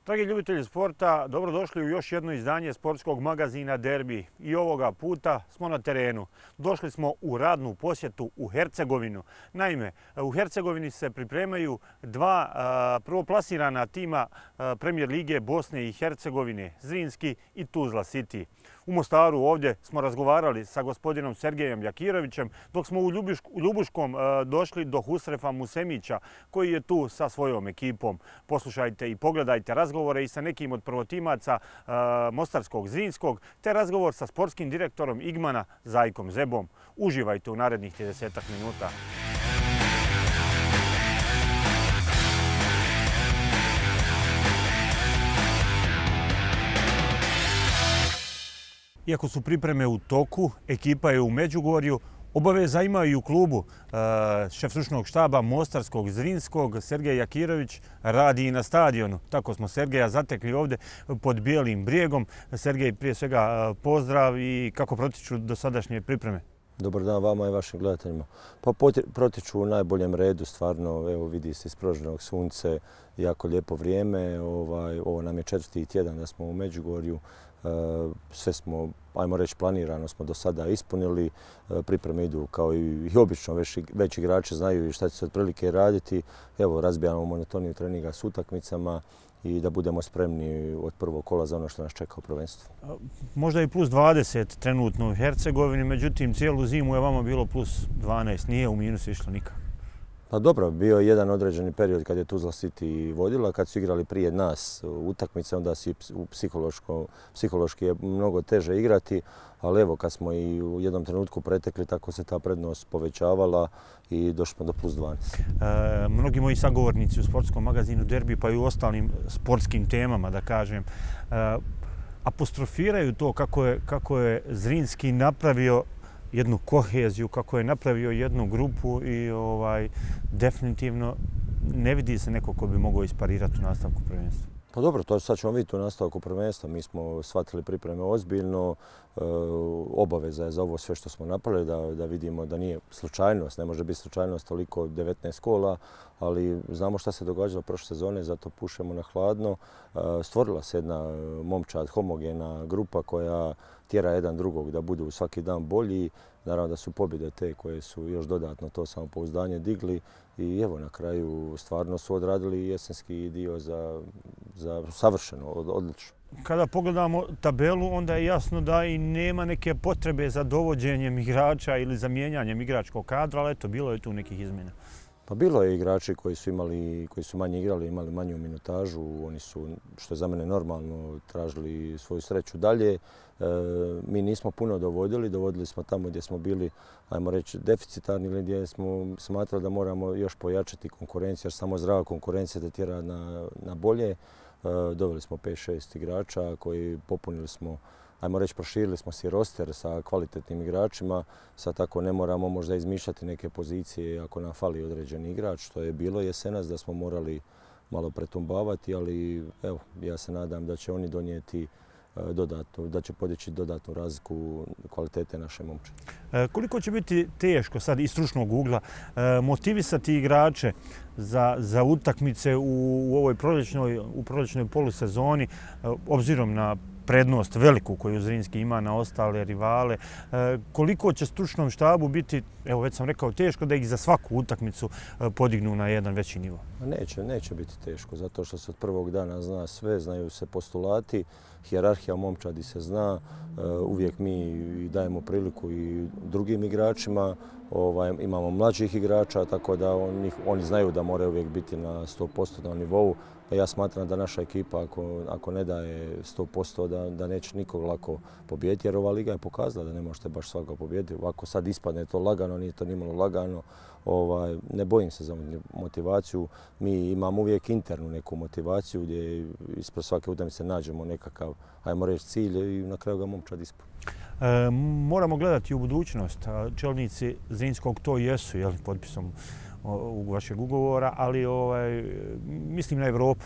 Dragi ljubitelji sporta, dobrodošli u još jedno izdanje sportskog magazina Derbi. I ovoga puta smo na terenu. Došli smo u radnu posjetu u Hercegovinu. Naime, u Hercegovini se pripremaju dva prvoplasirana tima Premier lige Bosne i Hercegovine, Zrinski i Tuzla City. U Mostaru ovdje smo razgovarali sa gospodinom Sergejem Jakirovićem, dok smo u Ljubuškom došli do Husrefa Musemića, koji je tu sa svojom ekipom. Poslušajte i pogledajte razgovore i sa nekim od prvotimaca Mostarskog Zrinskog, te razgovor sa sportskim direktorom Igmana Zajkom Zebom. Uživajte u narednih 30 minuta. Iako su pripreme u toku, ekipa je u Međugorju. Obaveza imaju i u klubu. Šef stručnog štaba Mostarskog Zrinskog, Sergej Jakirović, radi i na stadionu. Tako smo Sergeja zatekli ovdje pod Bijelim brijegom. Sergej, prije svega pozdrav i kako protiču dosadašnje pripreme? Dobar dan vama i vašim gledateljima. Pa protiču u najboljem redu, stvarno, evo vidi se iz prožnog sunce, jako lijepo vrijeme. Ovo nam je 4. tjedan da smo u Međugorju. Sve smo, ajmo reći, planirano smo do sada ispunili. Pripreme idu kao i obično, već igrači znaju šta će se otprilike raditi. Evo, razbijamo monotoniju treninga s utakmicama i da budemo spremni od prvog kola za ono što nas čeka u prvenstvu. Možda i plus 20 trenutno u Hercegovini, međutim cijelu zimu je vama bilo plus 12, nije u minus išlo nikako. Pa dobro, bio je jedan određeni period kad je Tuzla City vodila, kad su igrali prije nas utakmice, onda si psihološki je mnogo teže igrati, ali evo kad smo i u jednom trenutku pretekli, tako se ta prednost povećavala i došli smo do plus 12. Mnogi moji sagovornici u sportskom magazinu Derbi pa i u ostalim sportskim temama, da kažem, apostrofiraju to kako je Zrinski napravio jednu koheziju, kako je napravio jednu grupu i definitivno ne vidi se neko ko bi mogao isparirati u nastavku prvenstva. Pa dobro, to sad ćemo vidjeti u nastavku prvenstva. Mi smo shvatili pripreme ozbiljno. Obaveza je za ovo sve što smo napravili da vidimo da nije slučajnost. Ne može biti slučajnost toliko 19 kola, ali znamo šta se događalo prošle sezone, zato pušemo na hladno. Stvorila se jedna momčad, homogena grupa koja tjera jedan drugog da budu svaki dan bolji. Naravno da su pobjede te koje su još dodatno to samopouzdanje digli i evo na kraju stvarno su odradili jesenski dio za savršeno, odlično. Kada pogledamo tabelu, onda je jasno da i nema neke potrebe za dovođenjem igrača ili za mijenjanjem igračkog kadra, ali eto, bilo je tu nekih izmjena. Pa bilo je igrači koji su manje igrali, imali manju minutažu, oni su, što je za mene normalno, tražili svoju sreću dalje. Mi nismo puno dovodili smo tamo gdje smo bili, ajmo reći, deficitarni ili gdje smo smatrali da moramo još pojačati konkurenciju, jer samo zdrava konkurencija te tjera na bolje. Doveli smo 5-6 igrača koji popunili smo, ajmo reći, proširili smo si roster sa kvalitetnim igračima. Sad tako ne moramo možda izmišljati neke pozicije ako nam fali određeni igrač, što je bilo jesenas da smo morali malo pretumbavati, ali evo, ja se nadam da će oni donijeti da će podići dodatnu razliku kvalitete naše momčadi. Koliko će biti teško sad iz stručnog ugla motivisati igrače za utakmice u ovoj proljećnoj polusezoni, obzirom na prednost veliku koju Zrinski ima na ostale rivale, koliko će stručnom štabu biti, evo već sam rekao, teško da ih za svaku utakmicu podignu na jedan veći nivo? Neće biti teško, zato što se od prvog dana zna sve, znaju se postulati, hijerarhija u momčadi se zna, uvijek mi dajemo priliku i drugim igračima, imamo mlađih igrača, tako da oni znaju da moraju uvijek biti na 100% nivou. Ja smatram da naša ekipa, ako ne daje 100%, da neće nikog lako pobijediti, jer ova liga je pokazala da ne možete baš svakoga pobijediti. Ovako sad ispadne to lagano, nije to nimalo lagano. Ne bojim se za motivaciju. Mi imamo uvijek internu neku motivaciju gdje ispred svake utakmice nađemo nekakav, ajmo reći, cilj i na kraju ga momčad ispuni. Moramo gledati u budućnost. Čelnici Zrinskog to jesu, potpisom vašeg ugovora, ali mislim na Evropu.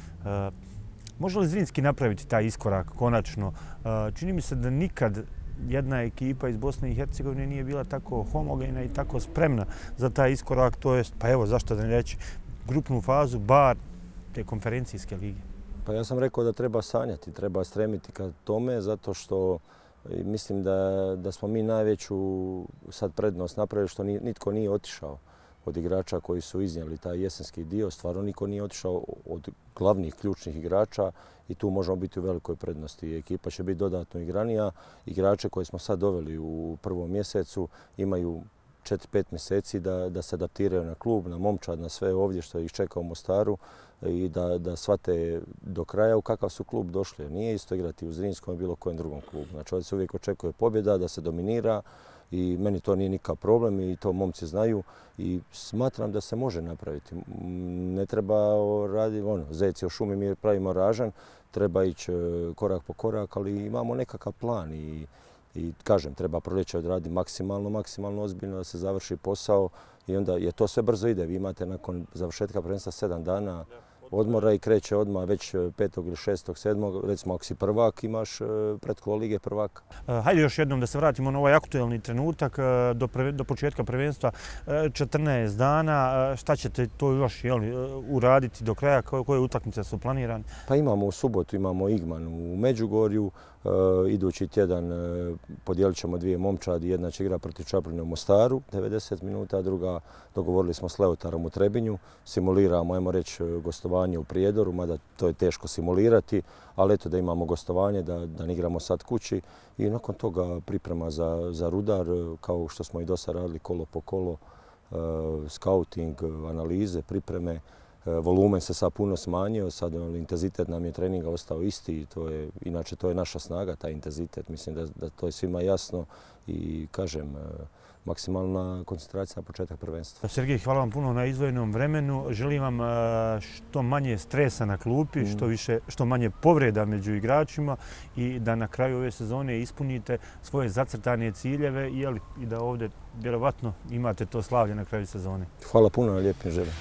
Može li Zrinski napraviti taj iskorak konačno? Čini mi se da nikad jedna ekipa iz Bosne i Hercegovine nije bila tako homogena i tako spremna za taj iskorak, to jest, pa evo, zašto da ne reći, grupnu fazu, bar te konferencijske lige. Pa ja sam rekao da treba sanjati, treba stremiti ka tome zato što mislim da smo mi najveću sad prednost napravili što nitko nije otišao od igrača koji su iznijeli taj jesenski dio. Stvarno niko nije otišao od glavnih ključnih igrača i tu možemo biti u velikoj prednosti. Ekipa će biti dodatno igranija. Igrače koje smo sad doveli u prvom mjesecu imaju 4-5 mjeseci da se adaptiraju na klub, na momčad, na sve ovdje što ih čeka u Mostaru i da shvate do kraja u kakav su klub došli. Nije isto igrati u Zrinskom i bilo kojem drugom klubu. Znači ovdje se uvijek očekuje pobjeda, da se dominira i meni to nije nikakav problem i to momci znaju i smatram da se može napraviti. Ne treba raditi, zec je u šumi, mi pravimo ražan, treba ići korak po korak, ali imamo nekakav plan i kažem, treba proljeće odraditi maksimalno ozbiljno da se završi posao i onda je to sve brzo ide. Vi imate nakon završetka prvenstva 7 dana odmora i kreće odmah već 5. ili 6. 7. Recimo ako si prvak imaš pretkolo Lige prvaka. Hajde još jednom da se vratimo na ovaj aktuelni trenutak do početka prvenstva. 14 dana, šta ćete to još uraditi do kraja? Koje utakmice su planirane? Pa imamo u subotu, imamo Igman u Međugorju. Idući tjedan podijelit ćemo 2 momčadi. Jedna će igrati protiv Čapljine u Mostaru, 90 minuta, druga dogovorili smo s Leotarom u Trebinju. Simuliramo, ajmo reći, gostovanje u Prijedoru, mada to je teško simulirati, ali eto da imamo gostovanje, da ne igramo sad kući i nakon toga priprema za Rudar, kao što smo i do sad radili kolo po kolo, skauting, analize, pripreme. Volumen se sad puno smanjio, sad intenzitet nam je treninga ostao isti i inače to je naša snaga, taj intenzitet. Mislim da to je svima jasno i kažem, maksimalna koncentracija na početak prvenstva. Sergej, hvala vam puno na izdvojenom vremenu. Želim vam što manje stresa na klupi, što manje povreda među igračima i da na kraju ove sezone ispunite svoje zacrtane ciljeve i da ovdje vjerovatno imate to slavlje na kraju sezone. Hvala puno na lijepim željama.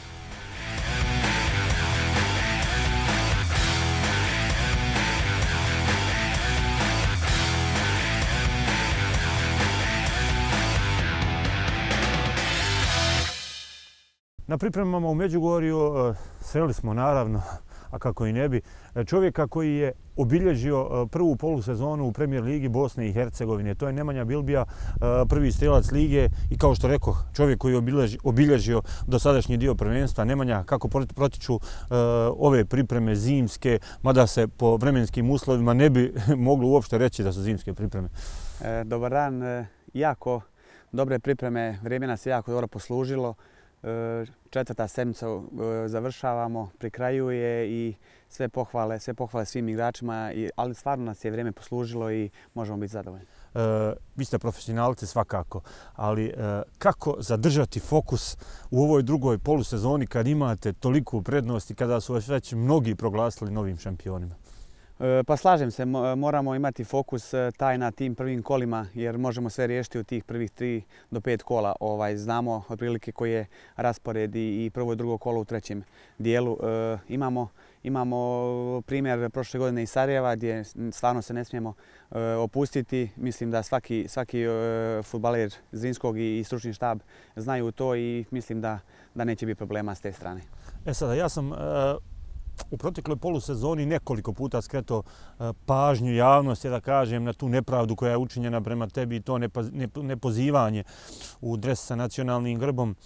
Na pripremama u Međugorju sreli smo naravno, a kako i ne bi, čovjeka koji je obilježio prvu polusezonu u Premijer ligi Bosne i Hercegovine. To je Nemanja Bilbija, prvi strelac lige i kao što rekao, čovjek koji je obilježio dosadašnji dio prvenstva. Nemanja, kako protiču ove pripreme zimske, mada se po vremenskim uslovima ne bi moglo uopšte reći da su zimske pripreme. Dobar dan, jako dobre pripreme, vrijeme nas je jako dobro poslužilo. 4. sedmica završavamo, pri kraju je i sve pohvale svim igračima, ali stvarno nas je vrijeme poslužilo i možemo biti zadovoljni. Vi ste profesionalci svakako, ali kako zadržati fokus u ovoj drugoj polusezoni kad imate toliku prednost i kada su vas već mnogi proglasili novim šampionima? Pa slažem se, moramo imati fokus taj na tim prvim kolima jer možemo sve riješiti u tih prvih 3 do 5 kola. Znamo otprilike koji je raspored i prvo i drugo kolo u trećem dijelu. Imamo primjer prošle godine iz Sarajeva gdje stvarno se ne smijemo opustiti. Mislim da svaki fudbaler Zrinskog i stručni štab znaju to i mislim da neće biti problema s te strane. Sada, ja sam u protekloj polusezoni nekoliko puta skretao pažnju javnosti, da kažem, na tu nepravdu koja je učinjena prema tebi i to nepozivanje u dres sa nacionalnim grbom.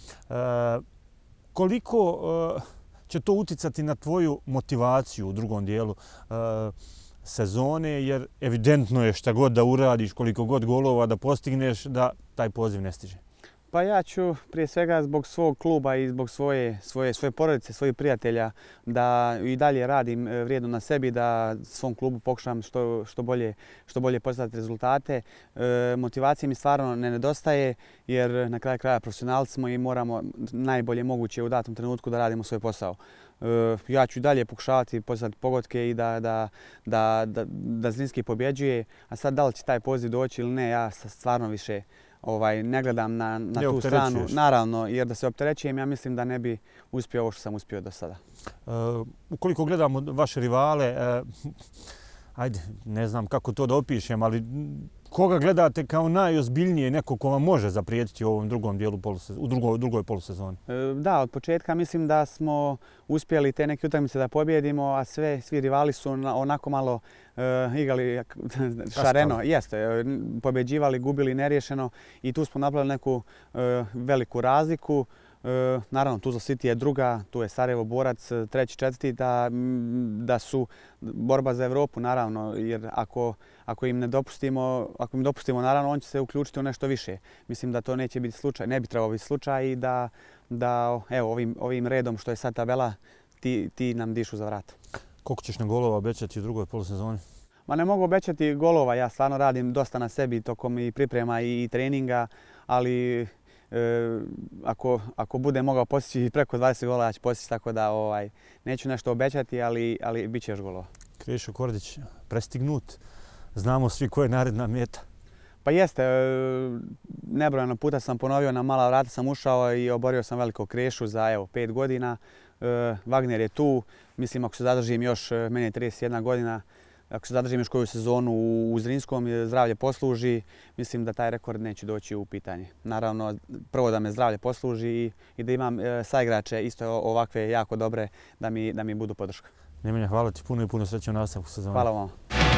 Koliko će to uticati na tvoju motivaciju u drugom dijelu sezone, jer evidentno je šta god da uradiš, koliko god golova da postigneš, da taj poziv ne stiže? Pa ja ću prije svega zbog svog kluba i zbog svoje porodice, svojih prijatelja da i dalje radim vrijedno na sebi, da svom klubu pokušam što bolje postati rezultate. Motivacije mi stvarno ne nedostaje jer na kraju kraja profesionalci smo i moramo najbolje moguće u datom trenutku da radimo svoj posao. Ja ću dalje pokušavati postati pogodke i da Zrinski pobjeđuje, a sad da li će taj poziv doći ili ne, ja stvarno više ne gledam na tu stranu, naravno, jer da se opterećujem, ja mislim da ne bi uspio ovo što sam uspio do sada. Ukoliko gledamo vaše rivale, ajde, ne znam kako to da opišem, ali Koga gledate kao najozbiljnije, neko ko vam može zaprijetiti u ovom drugom dijelu u drugoj polusezoni? Da, od početka mislim da smo uspjeli te neke utakmice da pobjedimo, a svi rivali su onako malo igrali šareno. Jeste, pobjeđivali, gubili neriješeno i tu smo napravili neku veliku razliku. Naravno, Tuzla City je druga, tu je Sarajevo Borac, treći, četvrti, da su borba za Europu, naravno, jer ako im dopustimo, naravno, on će se uključiti u nešto više. Mislim da to neće biti slučaj, ne bi trebao biti slučaj i da evo, ovim redom što je sad tabela, ti nam dišu za vrat. Koliko ćeš na golova obećati u drugoj polusezoni? Ma ne mogu obećati golova, ja stvarno radim dosta na sebi tokom i priprema i treninga, ali ako bude mogao postići preko 20 gola, ja ću postići, tako da neću nešto obećati, ali bit će još golova. Krešo Kordić, prestignut. Znamo svi ko je naredna meta. Pa jeste, nebrojeno puta sam ponovio, na mala vrata sam ušao i oborio sam velikog Krešu za 5 godina. Wagner je tu, mislim ako se zadržim još, meni je 31 godina, ako se zadržim još koju sezonu u Zrinskom, zdravlje posluži, mislim da taj rekord neće doći u pitanje. Naravno, prvo da me zdravlje posluži i da imam saigrače isto ovakve jako dobre da mi budu podrška. Nemanja, hvala ti puno i puno sreće u nastavku sezone. Hvala vam.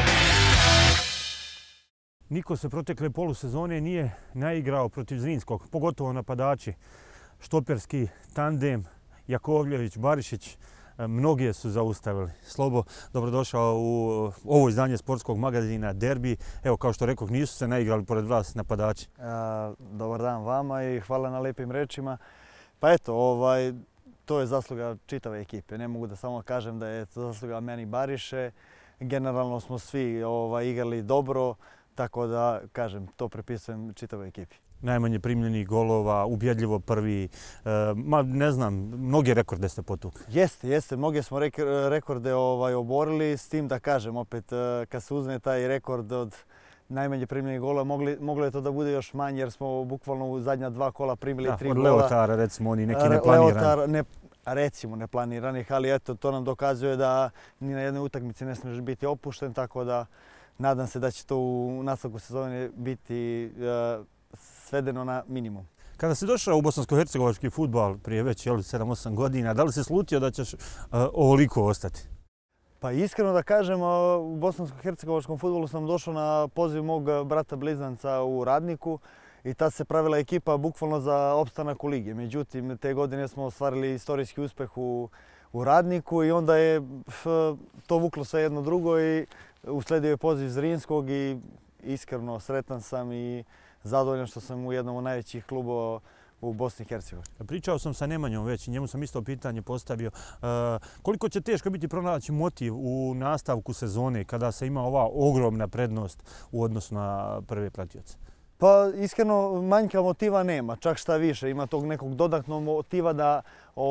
Niko se protekle polusezone nije naigrao protiv Zrinskog, pogotovo napadači. Štoperski tandem Jakovljević, Barišić, mnogi su zaustavili. Slobo, dobrodošao u ovo izdanje sportskog magazina Derbi. Evo, kao što rekoh, nisu se naigrali pored vas napadači. Dobar dan vama i hvala na lijepim rečima. Pa eto, to je zasluga čitave ekipe. Ne mogu da samo kažem da je to zasluga meni Bariše. Generalno smo svi igrali dobro, tako da, kažem, to prepisujem čitavoj ekipi. Najmanje primljenih golova, ubjedljivo prvi, ne znam, mnoge rekorde ste potukli. Jeste, mnoge smo rekorde oborili, s tim da kažem, opet, kad se uzme taj rekord od najmanje primljenih golova, moglo je to da bude još manje, jer smo bukvalno u zadnja 2 kola primili 3 gola. Od Leotara, recimo, oni neki neplanirani. Recimo neplaniranih, ali eto, to nam dokazuje da ni na jednoj utakmici ne smije biti opušten, tako da nadam se da će to u nastavku sezone biti svedeno na minimum. Kada si došao u bosansko-hercegovački fudbal prije već 7-8 godina, da li si slutio da ćeš ovoliko ostati? Pa iskreno da kažem, u bosansko-hercegovačkom fudbalu sam došao na poziv mog brata blizanca u Radniku i tad se pravila ekipa bukvalno za opstanak u ligi. Međutim, te godine smo ostvarili istorijski uspjeh u Radniku i onda je to vuklo sve jedno drugo i usledio je poziv Zrinskog i iskreno sretan sam i zadovoljan što sam u jednom od najvećih klubova u Bosni i Hercegovini. Pričao sam sa Nemanjom već i njemu sam isto pitanje postavio. Koliko će teško biti pronaći motiv u nastavku sezone kada se ima ova ogromna prednost u odnosu na prve pratioce? Pa iskreno manjka motiva nema, čak šta više. Ima tog nekog dodatnog motiva da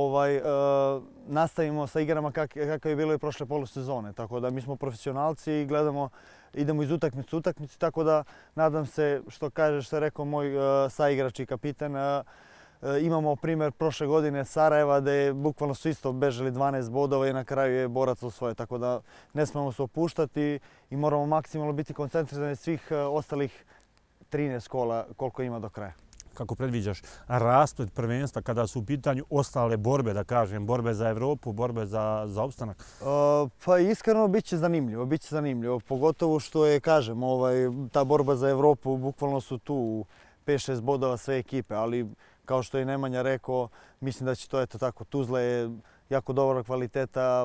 nastavimo sa igrama kako je bilo i prošle polusezone. Tako da mi smo profesionalci i idemo iz utakmice u utakmicu, tako da nadam se, što je rekao moj saigrač i kapitan, imamo primjer prošle godine Sarajeva da je bukvalno su isto bežali 12 bodova i na kraju je Borac osvojio. Tako da ne smemo se opuštati i moramo maksimalno biti koncentrirani svih ostalih 13 kola koliko ima do kraja. Kako predviđaš rasplet prvenstva kada su u pitanju ostale borbe, da kažem, borbe za Evropu, borbe za opstanak? Pa iskreno bit će zanimljivo. Pogotovo što je, kažem, ta borba za Evropu, bukvalno su tu 5-6 bodova sve ekipe, ali kao što je Nemanja rekao, mislim da će to, eto tako, Tuzla je jako dobra kvaliteta,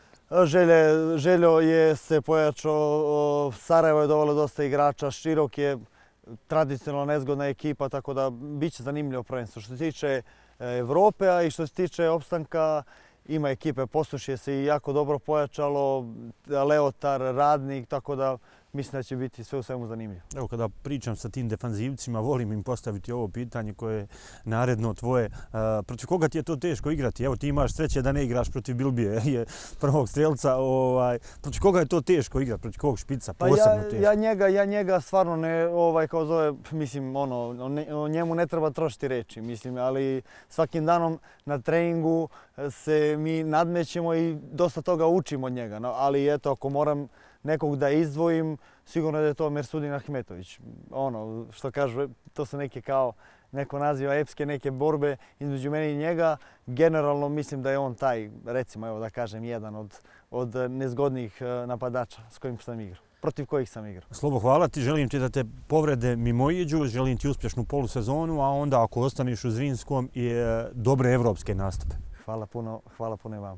Željo je se pojačao, Sarajevo je dovelo dosta igrača, Širok je tradicionalno nezgodna ekipa, tako da bit će zanimljivo prvenstvo. Što se tiče Evrope, a i što se tiče opstanka, ima ekipe, Posušje se i jako dobro pojačalo, Leotar, Radnik, tako da mislim da će biti sve u svemu zanimljivo. Evo, kada pričam sa tim defanzivcima, volim im postaviti ovo pitanje koje je naredno tvoje. Protiv koga ti je to teško igrati? Evo, ti imaš sreće da ne igraš protiv Bilbije, prvog strelca. Protiv koga je to teško igrati? Protiv kog špica? Posebno teško? Ja njega stvarno ne, kao zove, mislim, o njemu ne treba trošiti reči, mislim, ali svakim danom na treningu se mi nadmećemo i dosta toga učimo od njega. Ali eto, ako moram nekog da izdvojim, sigurno da je to Mersudin Ahmetović. Ono što kažu, to su neke kao, neko naziva epske neke borbe između mene i njega. Generalno mislim da je on taj, recimo evo da kažem, jedan od nezgodnijih napadača s kojim sam igrao, protiv kojih sam igrao. Slobo, hvala ti, želim ti da te povrede mimoiđu, želim ti uspješnu polusezonu, a onda ako ostaniš u Zrinskom i dobre evropske nastupe. Hvala puno i vam.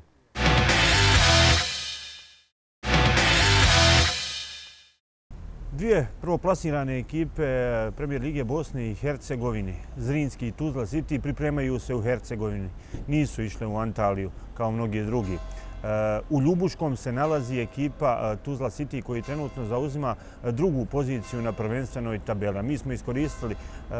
Dvije prvoplasirane ekipe Premier lige Bosne i Hercegovine, Zrinski i Tuzla City, pripremaju se u Hercegovini. Nisu išle u Antaliju kao mnogi drugi. U Ljubuškom se nalazi ekipa Tuzla City koji trenutno zauzima drugu poziciju na prvenstvenoj tabeli. Mi smo iskoristili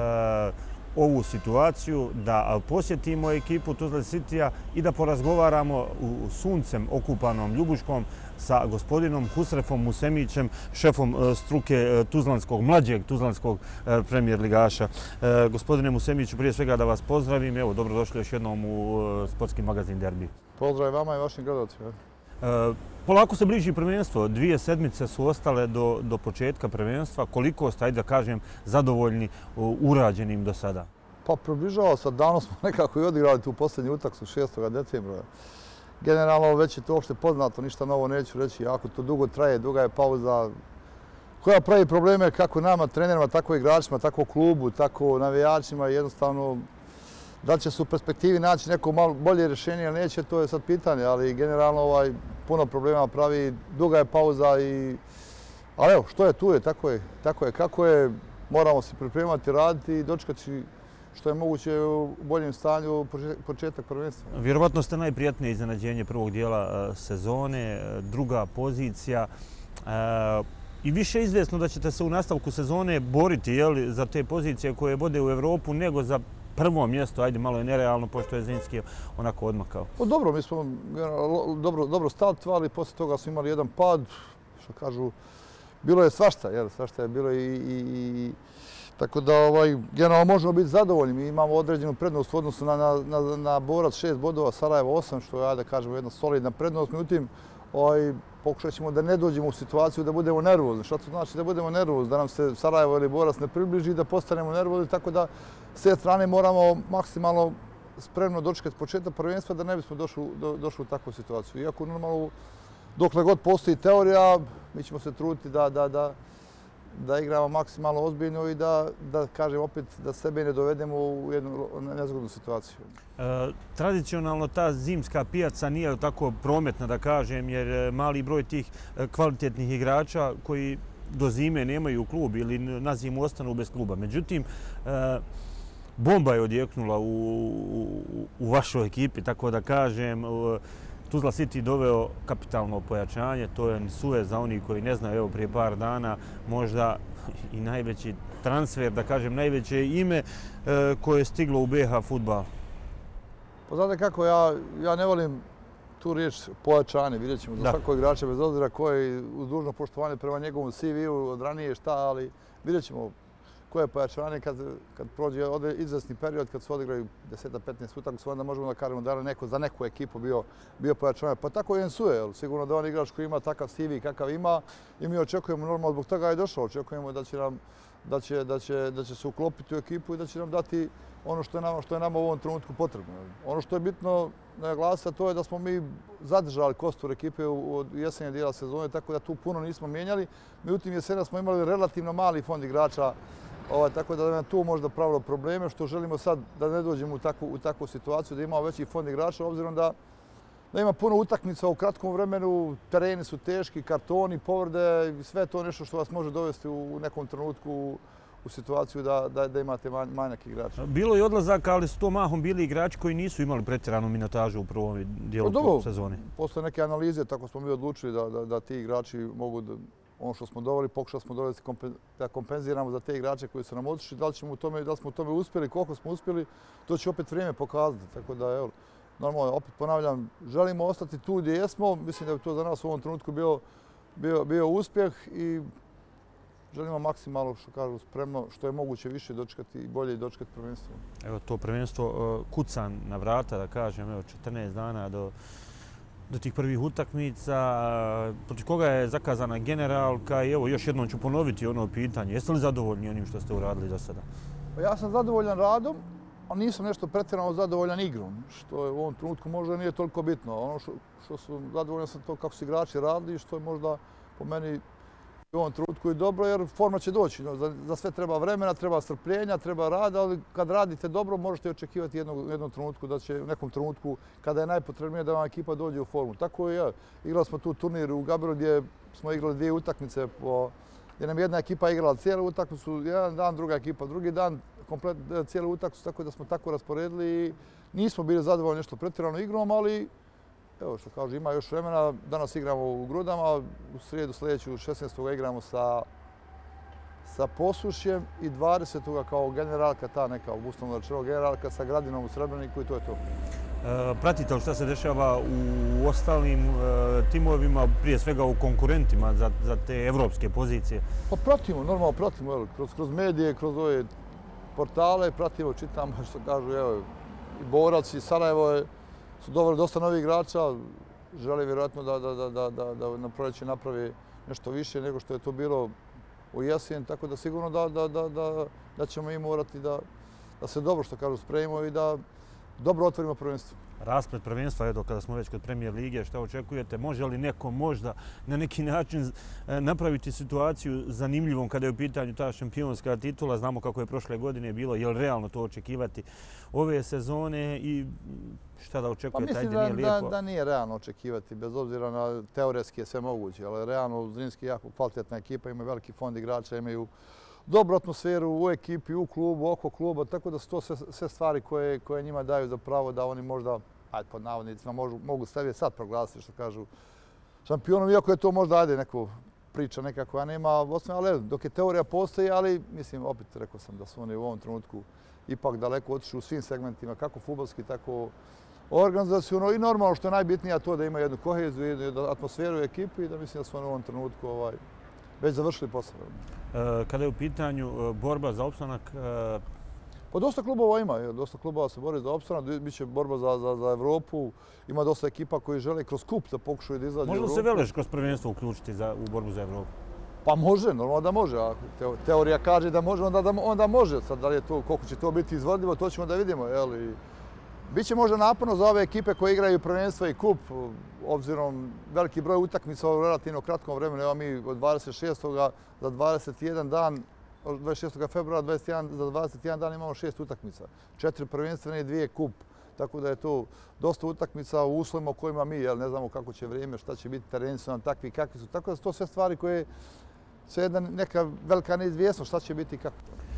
ovu situaciju da posjetimo ekipu Tuzla Citya i da porazgovaramo u suncem okupanom Ljubuškom sa gospodinom Husrefom Musemićem, šefom struke mlađeg tuzlanskog premijer ligaša. Gospodine Musemiću, prije svega da vas pozdravim. Evo, dobrodošli još jednom u sportski magazin Derbi. Pozdrav vama i vašim gledalcima. Polako se bliži prvenstvo. 2 sedmice su ostale do početka prvenstva. Koliko ste, ajde da kažem, zadovoljni urađenim do sada? Pa približava se, davno smo nekako i odigrali tu posljednju utakmicu 6. decembra. Generalno već je to uopšte poznato, ništa novo neću reći. Ako to dugo traje, duga je pauza koja pravi probleme kako nama, trenerima, tako i igračima, tako klubu, tako navijačima. Jednostavno, da li će se u perspektivi naći neko malo bolje rješenje ili neće, to je sad pitanje, ali generalno puno problema pravi, duga je pauza ali evo, što je tu je, tako je kako je, moramo se pripremati, raditi i dočekati što je moguće u boljem stanju početak prvenstva. Vjerovatno ste najprijatnije iznenađenje prvog dijela sezone, druga pozicija i više izvjesno da ćete se u nastavku sezone boriti za te pozicije koje vode u Evropu nego za prvo mjesto. Ajde, malo je nerealno pošto je Zrinski onako odmakao. Dobro, mi smo dobro startovali, poslije toga smo imali jedan pad, što kažu, bilo je svašta, svašta je bilo i tako da generalno možemo biti zadovoljni. Mi imamo određenu prednost u odnosu na Borac 6 bodova, Sarajevo 8, što je, da kažemo, jedna solidna prednost. Međutim, pokušat ćemo da ne dođemo u situaciju da budemo nervozni. Što to znači da budemo nervozni? Da nam se Sarajevo ili Borac ne približi i da postanemo nervozni, tako da s te strane moramo maksimalno spremno dočekati početak prvenstva da ne bismo došli u takvu situaciju. Iako normalno, dokle god postoji teorija, mi ćemo se truditi da igramo maksimalno ozbiljno i da kažem opet, da sebe ne dovedemo u jednu nezgodnu situaciju. Tradicionalno ta zimska pijaca nije tako prometna, da kažem, jer mali broj tih kvalitetnih igrača koji do zime nemaju klub ili na zimu ostanu bez kluba. Međutim, bomba je odjeknula u vašoj ekipi, tako da kažem. Tuzla City doveo kapitalno pojačanje, to je Nsue za oni koji ne znaju, evo prije par dana možda i najveći transfer, da kažem najveće ime koje je stiglo u BiH fudbal. Pa znate kako, ja ne volim tu riječ pojačanje, vidjet ćemo za svakog igrača bez obzira koji uz dužno poštovanje prema njegovom CV-u od ranije šta, ali vidjet ćemo koje je pojačanje kad prođe izvesni period, kad se odigraju 10-15 utakmica, onda možemo da kažemo da je neko za neku ekipu bio pojačanje. Pa tako i Nsue, sigurno da on igrač koji ima takav CV kakav ima i mi očekujemo normalno zbog toga je došao. Očekujemo da će se uklopiti u ekipu i da će nam dati ono što je nama u ovom trenutku potrebno. Ono što je bitno naglasiti, to je da smo mi zadržali kostur ekipe od jesenjeg dijela sezone, tako da tu puno nismo mijenjali. Međutim, jesena smo imali relativno mali fond igrača, tako da nam tu možda pravilo probleme, što želimo sad da ne dođemo u takvu situaciju, da imamo veći fond igrača, obzirom da ima puno utakmica u kratkom vremenu, tereni su teški, kartoni, povrede, sve to nešto što vas može dovesti u nekom trenutku u situaciju da imate manjak igrača. Bilo je odlazaka, ali su to mahom bili igrači koji nisu imali pretjeranu minutažu u prvom dijelu sezone. Postoje neke analize, tako smo mi odlučili da ti igrači mogu ono što smo doveli, pokušali smo dovesti da kompenziramo za te igrače koji su nam otišli. Da li smo u tome uspjeli, koliko smo uspjeli, to će opet vrijeme pokazati. Tako da, evo, normalno, opet ponavljam, želimo ostati tu gdje jesmo. Mislim da bi to za nas u ovom trenutku bio uspjeh i želimo maksimalno, što kažu, spremno, što je moguće više dočekati i bolje dočekati prvenstvo. Evo, to prvenstvo kuca na vrata, da kažem, evo, 14 dana do tih prvih utakmica, protiv koga je zakazana generalka i evo još jednom ću ponoviti ono pitanje. Jeste li zadovoljni onim što ste uradili do sada? Ja sam zadovoljan radom, ali nisam nešto pretjerano zadovoljan igrom, što je u ovom trenutku možda nije toliko bitno. Ono što su zadovoljan sam to kako su igrači radili i što je možda po meni u ovom trenutku i dobro, jer forma će doći. Za sve treba vremena, treba strpljenja, treba rada, ali kad radite dobro možete očekivati u jednom trenutku da će u nekom trenutku kada je najpotrebnije da vam ekipa dođe u formu. Tako i ja. Igrali smo tu turnir u Gaberu gdje smo igrali 2 utakmice gdje nam jedna ekipa igrala cijelu utakmicu, jedan dan, druga ekipa drugi dan, komplet cijelu utakmicu, tako da smo tako rasporedili i nismo bili zadovoljni nešto pretjerano igrom, ali evo što kažu, ima još vremena. Danas igramo u Grudama, u srijedu sljedeću 16. igramo sa Posušjem i 20. kao generalka, ta neka uslovno rečeno generalka sa Gradinom u Srebreniku i to je to. Pratite li šta se dešava u ostalim timovima, prije svega u konkurentima za te evropske pozicije? Pa pratimo, normalno pratimo, kroz medije, kroz ove portale, pratimo, čitamo što kažu, evo, i Borac i Sarajevo su doveli dosta novih igrača, žele vjerojatno da na proljeće napravi nešto više nego što je to bilo u jesen, tako da sigurno da ćemo i morati da se dobro, što kažu, spremimo i da dobro otvorimo prvenstvo. Rasplet prvenstva, evo kada smo već kod Premijer lige, šta očekujete? Može li neko možda na neki način napraviti situaciju zanimljivom kada je u pitanju ta šampionska titula? Znamo kako je prošle godine bilo, je li realno to očekivati ove sezone i šta da očekujete? Pa mislim da nije realno očekivati, bez obzira na teoretski je sve moguće, ali realno Zrinski je jako kvalitetna ekipa, imaju veliki fond igrača, imaju dobru atmosferu u ekipi, u klubu, oko kluba, tako da su to sve stvari koje njima daju za pravo da oni možda, ajde pod navodnicima, mogu sebi sad proglasiti, što kažu, šampionom, iako je to možda neko priča neka koja nema osnove, ali dok je teorija postoji, ali mislim, opet rekao sam da su oni u ovom trenutku ipak daleko otišli u svim segmentima, kako fudbalski, tako organizaciono i normalno što je najbitnije to da ima jednu koheziju, jednu atmosferu u ekipi i da mislim da su oni u ovom trenutku već završili posao. Kada je u pitanju borba za opstanak? Pa dosta klubova ima, dosta klubova se bori za opstanak, bit će borba za Evropu, ima dosta ekipa koji žele kroz kup da pokušaju da izađu u Evropu. Može li se Veleš kroz prvenstvo uključiti u borbu za Evropu? Pa može, normalno da može. Teorija kaže da može, onda može. Sad da li je to, koliko će to biti izvodljivo, to ćemo da vidimo. Biće možda naporno za ove ekipe koje igraju prvenstvo i kup, obzirom veliki broj utakmica u relativno kratkom vremenu. Evo mi od 26. za 21 dan, od 26. februara za 21 dan imamo 6 utakmica. 4 prvenstvene i 2 kup. Tako da je to dosta utakmica u uslovima u kojima mi ne znamo kako će vrijeme, šta će biti, tereni su nam takvi kakvi su. Tako da su to sve stvari koje su neka velika neizvjesnost šta će biti i kako.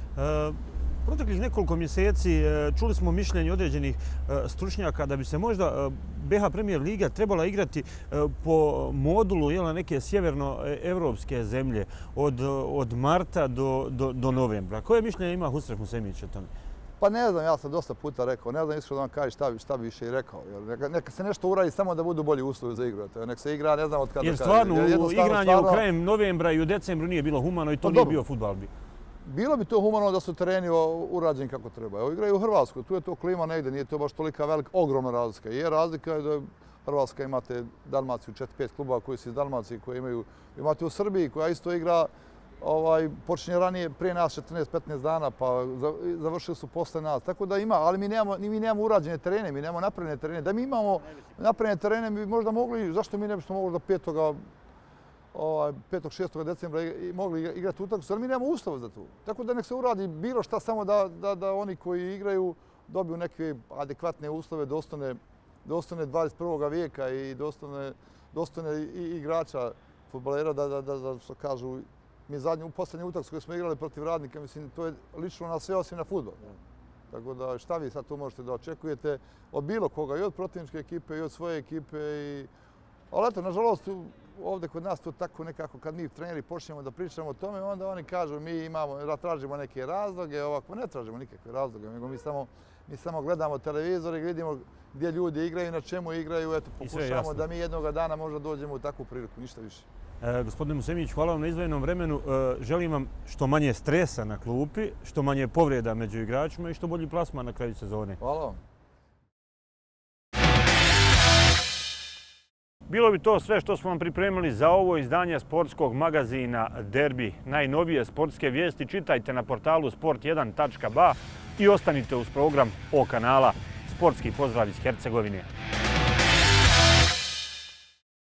Proteklih nekoliko mjeseci čuli smo mišljenje određenih stručnjaka da bi se možda BH Premijer liga trebala igrati po modulu neke sjevernoevropske zemlje od marta do novembra. Koje mišljenje ima Husrev Musemić o tome? Pa ne znam, ja sam dosta puta rekao, ne znam iskreno da vam kažem šta bi više i rekao. Neka se nešto uradi samo da budu bolji uslovi za igru. Neka se igra, ne znam od kada. Jer stvarno igranje u krajem novembra i u decembru nije bilo humano i to nije bio fudbal. Bilo bi to humano da su tereni urađeni kako treba. Evo, igraju u Hrvatskoj, tu je to klima negdje, nije to baš tolika velika, ogromna razlika. Je razlika je da Hrvatska imate Dalmaciju, 4-5 klubova koji su iz Dalmacije, koje imaju, imate u Srbiji koja isto igra, počinje ranije, prije nas 14-15 dana, pa završili su posle nas. Tako da ima, ali mi nemamo urađene terene, mi nemamo napravljene terene. Da mi imamo napravljene terene, mi možda mogli, zašto mi ne bismo mogli da 5-6. decembra mogli igrati utakmicu, ali mi nemamo uslova za to. Tako da nek se uradi bilo šta, samo da oni koji igraju dobiju neke adekvatne uslove, dostojne 21. vijeka i dostojne igrača, fudbalera, da što kažu, mi u posljednju utakmicu koju smo igrali protiv Radnika, mislim, to je lično na sve osim na fudbal. Tako da šta vi sad tu možete da očekujete od bilo koga, i od protivničke ekipe, i od svoje ekipe. Ali eto, nažalost, ovdje kod nas to tako nekako, kad mi treneri počnemo da pričamo o tome, onda oni kažu da tražimo neke razloge, ovako ne tražimo nikakve razloge, nego mi samo gledamo televizor i vidimo gdje ljudi igraju, na čemu igraju, eto, pokušamo da mi jednoga dana možda dođemo u takvu priliku, ništa više. Gospodine Musemić, hvala vam na izdvojenom vremenu. Želim vam što manje stresa na klupi, što manje povreda među igračima i što bolji plasman na kraju sezone. Hvala vam. Bilo bi to sve što smo vam pripremili za ovo izdanje sportskog magazina Derbi. Najnovije sportske vijesti čitajte na portalu sport1.ba i ostanite uz program O kanala. Sportski pozdrav iz Hercegovine.